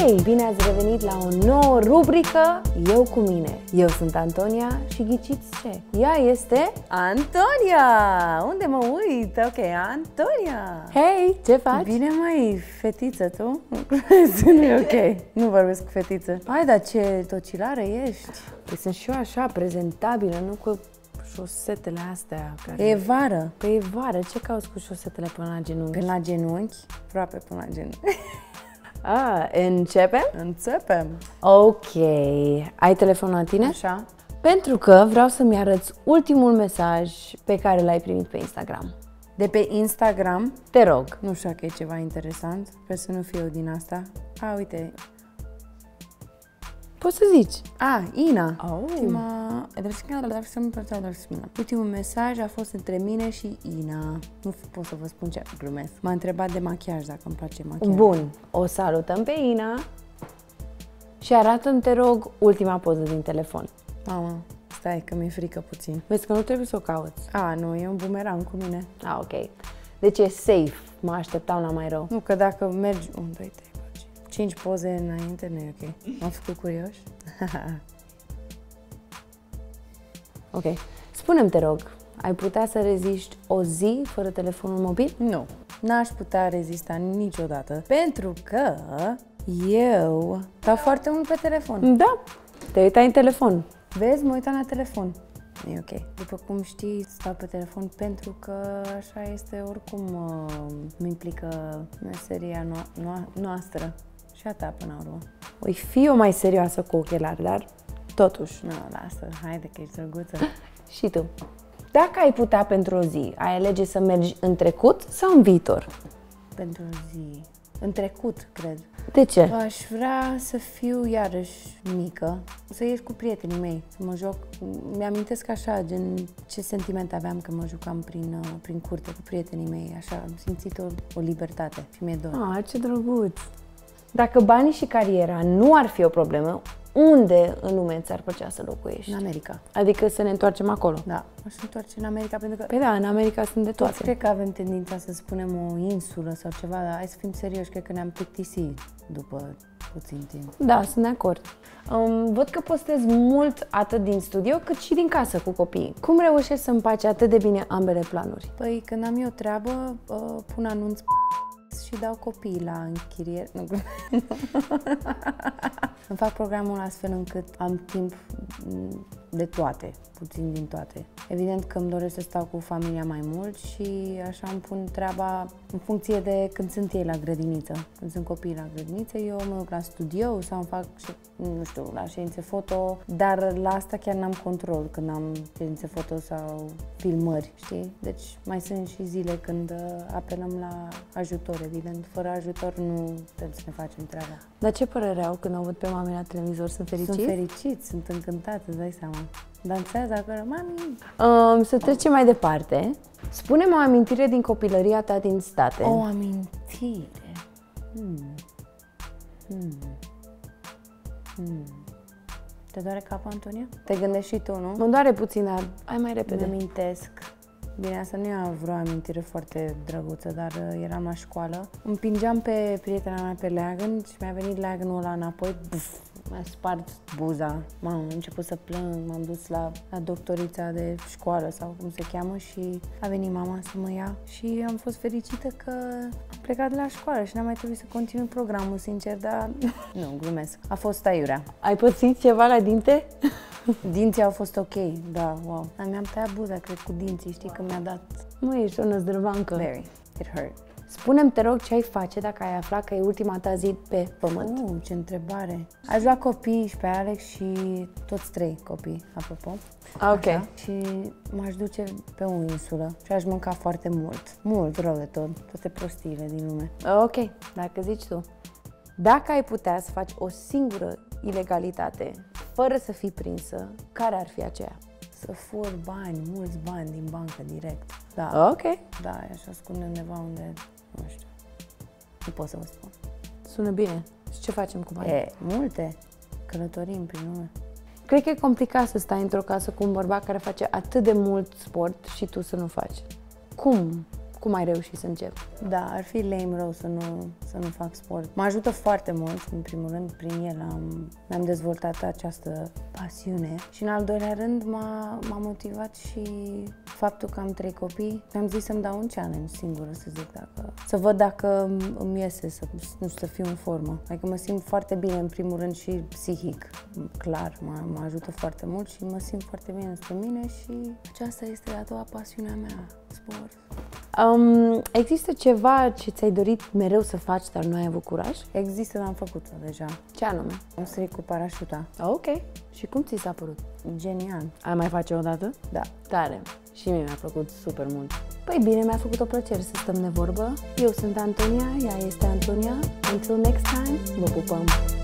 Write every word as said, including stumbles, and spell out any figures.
Hei, bine ați revenit la o nouă rubrică Eu cu mine. Eu sunt Antonia și ghiciți ce? Ea este Antonia! Unde mă uit? Ok, Antonia! Hei, ce faci? Bine, mai fetiță, tu? Nu e ok, nu vorbesc cu fetiță. Hai, dar ce tocilară ești? Păi sunt și eu așa, prezentabilă, nu cu șosetele astea care... E vară. Păi e vară, ce cauți cu șosetele până la genunchi? Până la genunchi? Aproape până la genunchi. Ah, începem? Începem. Ok. Ai telefonul la tine? Așa. Pentru că vreau să-mi arăți ultimul mesaj pe care l-ai primit pe Instagram. De pe Instagram? Te rog. Nu știu că e ceva interesant. Sper să nu fie eu din asta. A, uite. Poți să zici. Ah, Ina. Oh. Ultima... Ultimul mesaj a fost între mine și Ina. Nu pot să vă spun ce glumesc. M-a întrebat de machiaj, dacă îmi place machiaj. Bun. O salutăm pe Ina și arată-mi, te rog, ultima poză din telefon. Mamă, stai că mi-e frică puțin. Vezi că nu trebuie să o cauți. A, nu, e un bumerang cu mine. Ah, ok. Deci e safe. Mă așteptam la mai rău. Nu, că dacă mergi... unu, doi, trei, cinci poze înainte, nu e ok. M-am făcut curioși. Ok. Spune-mi, te rog, ai putea să reziști o zi fără telefonul mobil? Nu. N-aș putea rezista niciodată. Pentru că eu stau foarte mult pe telefon. Da. Te uitai în telefon. Vezi, mă uitam la telefon. E ok. După cum știi, stau pe telefon pentru că așa este oricum mă implică meseria no no noastră. Și a ta până la urmă. Oi fi eu mai serioasă cu ochelari, dar totuși. Nu, lasă, haide că ești drăguță. Și tu. Dacă ai putea pentru o zi, ai alege să mergi în trecut sau în viitor? Pentru o zi. În trecut, cred. De ce? Aș vrea să fiu iarăși mică, să ies cu prietenii mei, să mă joc. Mi-amintesc așa, gen ce sentiment aveam când mă jucam prin, prin curte cu prietenii mei, așa, am simțit o, o libertate și mi-e dor. Ah, ce drăguț! Dacă banii și cariera nu ar fi o problemă, unde în lume ți-ar plăcea să locuiești? În America. Adică să ne întoarcem acolo? Da, aș întoarce în America pentru că... Păi da, în America sunt de toate. Toți cred că avem tendința să spunem o insulă sau ceva, dar hai să fim serioși, cred că ne-am plictisit după puțin timp. Da, sunt de acord. Um, văd că postezi mult atât din studio cât și din casă cu copiii. Cum reușești să împaci atât de bine ambele planuri? Păi când am eu treabă, uh, pun anunț și dau copiii la închiriere. Îmi fac programul astfel încât am timp de toate, puțin din toate. Evident că îmi doresc să stau cu familia mai mult și așa îmi pun treaba în funcție de când sunt ei la grădiniță. Când sunt copiii la grădiniță, eu mă duc la studio sau îmi fac, nu știu, la ședințe foto, dar la asta chiar n-am control când am ședințe foto sau filmări, știi? Deci mai sunt și zile când apelăm la ajutor, evident. Fără ajutor nu putem să ne facem treaba. Dar ce părere au când o văd pe mami la televizor? Sunt fericiți? Sunt fericiți, sunt încântată, îți dai seama. Dansează acolo, mami! Um, să trecem mai departe. Spune-mi o amintire din copilăria ta din state. O amintire? Hmm. Hmm. Hmm. Te doare capul, Antonia? Te gândești și tu, nu? Mă doare puțin, dar hai mai repede. Îmi amintesc. Bine, asta nu e vreo amintire foarte drăguță, dar eram la școală. Împingeam pe prietena mea pe leagăn și mi-a venit leagănul ăla înapoi. Buf, mi-a spart buza. Mamă, am început să plâng, m-am dus la, la doctorița de școală sau cum se cheamă și a venit mama să mă ia și am fost fericită că am plecat de la școală și n-am mai trebuit să continui programul, sincer, dar nu, glumesc. A fost aiurea. Ai pățit ceva la dinte? Dinții au fost ok, da, wow. Dar mi-am tăiat buza, cred, cu dinții, știi, că mi-a dat... Nu ești o năzdrăvancă. Very. It hurt. Spune-mi, te rog, ce ai face dacă ai aflat că e ultima ta zi pe pământ? Uh, ce întrebare. Aș lua copii și pe Alex și toți trei copii, apropo. Ok. Așa. Și m-aș duce pe o insulă și aș mânca foarte mult. Mult rău de tot, toate prostiile din lume. Ok, dacă zici tu. Dacă ai putea să faci o singură ilegalitate fără să fii prinsă, care ar fi aceea? Să fur bani, mulți bani din bancă direct. Da. Ok. Da, aș ascunde undeva unde, nu știu, nu pot să vă spun. Sună bine. Și ce facem cu bani? E, multe. Călătorim prin lume. Cred că e complicat să stai într-o casă cu un bărbat care face atât de mult sport și tu să nu faci. Cum? Cum ai reușit să începi? Da, ar fi lame rău să nu, să nu fac sport. Mă ajută foarte mult, în primul rând, prin el am, am dezvoltat această pasiune și în al doilea rând m-a, m-a motivat și faptul că am trei copii. Mi-am zis să-mi dau un challenge singură, să zic, dacă, să văd dacă îmi iese să, nu știu, să fiu în formă. Adică mă simt foarte bine, în primul rând, și psihic. Clar, mă, mă ajută foarte mult și mă simt foarte bine înspre mine și aceasta este a doua pasiunea mea, sport. Um, există ceva ce ți-ai dorit mereu să faci, dar nu ai avut curaj? Există, dar am făcut-o deja. Ce anume? Am sărit cu parașuta. Ok. Și cum ți s-a părut? Genial. Ai mai face o dată? Da. Tare. Și mie mi-a plăcut super mult. Păi bine, mi-a făcut o plăcere să stăm de vorbă. Eu sunt Antonia, ea este Antonia. Until next time, vă pupăm!